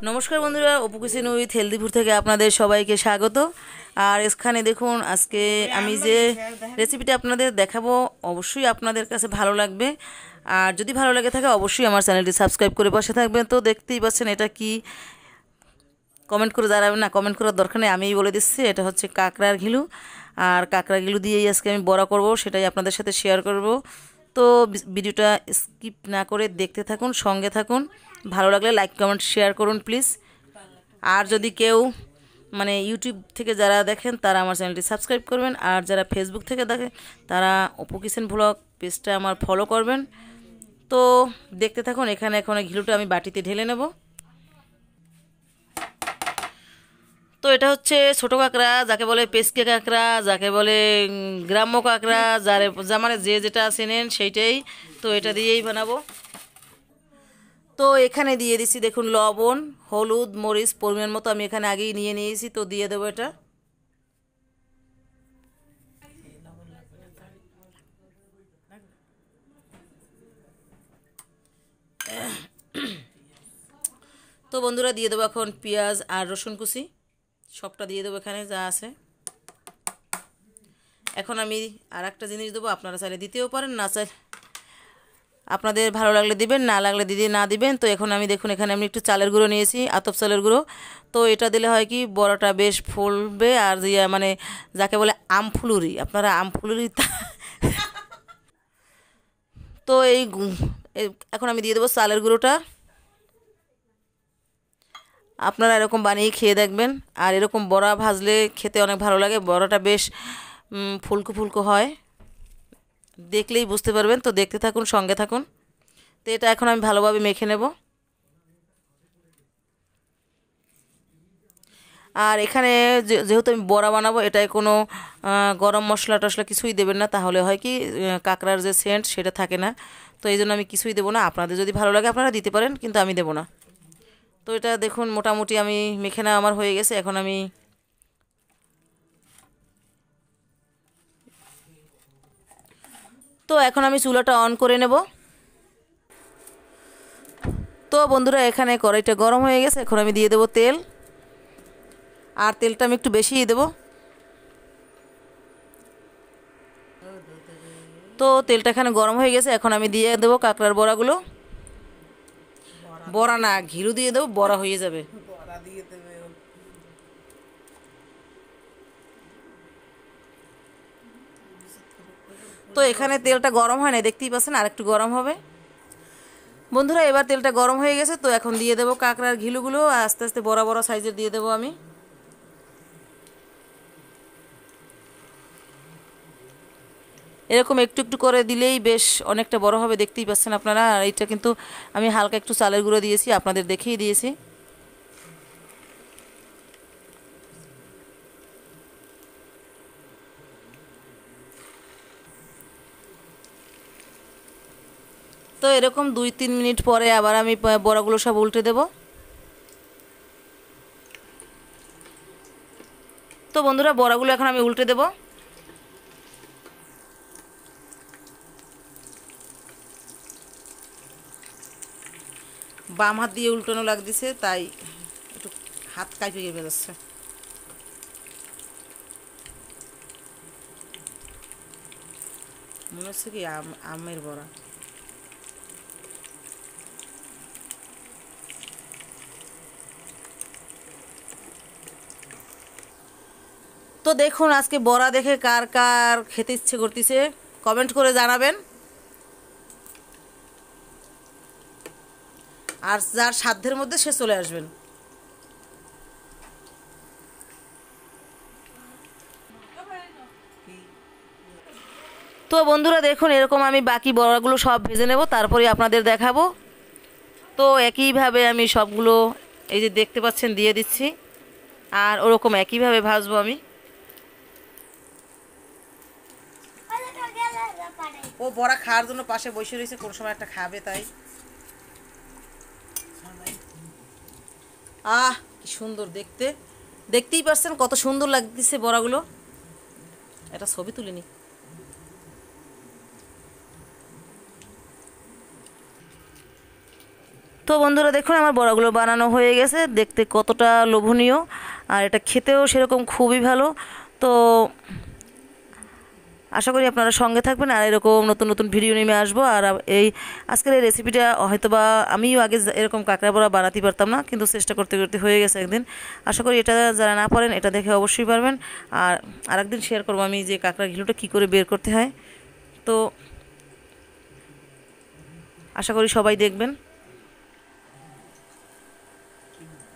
নমস্কার বন্ধুরা, Apu kitchen with healthy food থেকে আপনাদের সবাইকে স্বাগত। আর এখানে দেখুন, আজকে আমি যে রেসিপিটা আপনাদের দেখাবো অবশ্যই আপনাদের কাছে ভালো লাগবে। আর যদি ভালো লাগে থাকে অবশ্যই আমার চ্যানেলটি সাবস্ক্রাইব করে পাশে থাকবেন। তো দেখতেই পাচ্ছেন এটা কি, কমেন্ট করে জানাবেন না, কমেন্ট করার দরকার নেই, আমিই বলে দিচ্ছি। এটা হচ্ছে কাঁকড়ার ঘিলু। আর কাঁকড়া ঘিলু দিয়েই আজকে আমি বড়া করব, সেটাই আপনাদের সাথে শেয়ার করব। তো ভিডিওটা স্কিপ না করে দেখতে থাকুন, সঙ্গে থাকুন। ভালো লাগলে লাইক কমেন্ট শেয়ার করুন প্লিজ। আর যদি কেউ ইউটিউব থেকে যারা দেখেন তারা আমার চ্যানেলটি সাবস্ক্রাইব করবেন। আর যারা ফেসবুক থেকে দেখেন তারা অপু কিচেন ব্লগ পেজটা আমার ফলো করবেন। তো দেখতে থাকুন। এখানে এখন ঘিলুটা আমি বাটিতে ঢেলে নেব। তো এটা হচ্ছে ছোটো কাঁকড়া, যাকে বলে পেস্কে কাঁকড়া, যাকে বলে গ্রাম্য কাঁকড়া, যে যেটা চেনেন সেইটাই। তো এটা দিয়েই বানাবো। তো এখানে দিয়ে দিছি দেখুন লবণ, হলুদ, মরিচ পরিমাণ মতো আমি এখানে আগেই নিয়ে নিয়েছি। তো দিয়ে দেবো এটা। তো বন্ধুরা দিয়ে দেবো এখন পেঁয়াজ আর রসুন কুচি, সবটা দিয়ে দেবো এখানে যা আছে। এখন আমি আর একটা জিনিস দেবো, আপনারা চাইলে দিতেও পারেন, না চাই আপনাদের ভালো লাগলে দিবেন, না লাগলে না দিবেন। তো এখন আমি দেখুন এখানে আমি একটু চালের গুঁড়ো নিয়েছি, আতপ চালের গুঁড়ো। তো এটা দিলে হয় কি, বড়াটা বেশ ফুলবে। আর যাকে বলে আমফুলুরি, আপনারা আমফুলুরি তো এখন আমি দিয়ে দেবো চালের গুঁড়োটা। আপনারা এরকম বানিয়ে খেয়ে দেখবেন। আর এরকম বড়া ভাজলে খেতে অনেক ভালো লাগে, বড়াটা বেশ ফুলকো ফুলকো হয়, দেখলেই বুঝতে পারবেন। তো দেখতে থাকুন, সঙ্গে থাকুন। তো এটা এখন আমি ভালোভাবে মেখে নেব। আর এখানে যেহেতু আমি বড়া বানাবো, এটায় কোনো গরম মশলা টশলা কিছুই দেবেন না, তাহলে হয় কি কাঁকড়ার যে সেন্ট সেটা থাকে না। তো এই জন্য আমি কিছুই দেবো না। আপনাদের যদি ভালো লাগে আপনারা দিতে পারেন, কিন্তু আমি দেবো না। তো এটা দেখুন মোটামুটি আমি মেখে নেওয়া আমার হয়ে গেছে। এখন আমি চুলাটা অন করে নেব। তো বন্ধুরা এখানে কড়াইটা গরম হয়ে গেছে। এখন আমি দিয়ে দেবো তেল। আর তেলটা আমি একটু বেশিই দেবো। তো তেলটা এখানে গরম হয়ে গেছে। এখন আমি দিয়ে দেবো কাঁকড়ার বড়াগুলো। বড়া না, ঘিলু দিয়ে দেবো, বড়া হয়ে যাবে। তো এখানে তেলটা গরম হয় না, দেখতেই পাচ্ছেন, আর একটু গরম হবে। বন্ধুরা এবার তেলটা গরম হয়ে গেছে। তো এখন দিয়ে দেবো কাঁকড়ার ঘিলুগুলো, আস্তে আস্তে বড় বড় সাইজের দিয়ে দেবো আমি। এরকম একটু একটু করে দিলেই বেশ অনেকটা বড় হবে, দেখতেই পাচ্ছেন আপনারা। আর এইটা কিন্তু আমি হালকা একটু চালের গুঁড়ো দিয়েছি, আপনাদের দেখিয়ে দিয়েছি। তো এরকম 2-3 মিনিট পরে আবার আমি বড়াগুলো সব উল্টে দেব। তো বন্ধুরা বড়াগুলো এখন আমি উল্টে দেব। বাম হাত দিয়ে উল্টানো লাগতেছে, তাই একটু হাত কাঁপে গিয়ে বেরোচ্ছে। মনে হচ্ছে কি আমের বড়া। তো দেখুন আজকে বড়া দেখে কার কার খেতে ইচ্ছে করতেছে কমেন্ট করে জানাবেন। আর যার সাধ্যের মধ্যে সে চলে আসবেন। তো বন্ধুরা দেখুন এরকম আমি বাকি বড়াগুলো সব ভেজে নেব, তারপরে আপনাদের দেখাবো। তো একইভাবে আমি সবগুলো এই যে দেখতে পাচ্ছেন দিয়ে দিচ্ছি। আর ওরকম একইভাবে ভাজবো আমি। ও বড়া খাওয়ার জন্য পাশে বসে রয়েছে, কোন সময় একটা খাবে তাই। কি সুন্দর দেখতে, দেখতেই পাচ্ছেন কত সুন্দর লাগতেছে বড়াগুলো। এটা ছবি তুলিনি। তো বন্ধুরা দেখুন আমার বড়াগুলো বানানো হয়ে গেছে, দেখতে কতটা লোভনীয় আর এটা খেতেও সেরকম খুবই ভালো। তো আশা করি আপনারা সঙ্গে থাকবেন আর এরকম নতুন নতুন ভিডিও নিয়ে আসবো। আর এই আজকের এই রেসিপিটা হয়তোবা আমিও আগে এরকম কাঁকড়া বড়া বানাতে পারতাম না, কিন্তু চেষ্টা করতে করতে হয়ে গেছে একদিন। আশা করি এটা যারা না পারেন এটা দেখে অবশ্যই পারবেন। আর আরেকদিন শেয়ার করবো আমি যে কাঁকড়া ঘিলুটা কী করে বের করতে হয়। তো আশা করি সবাই দেখবেন।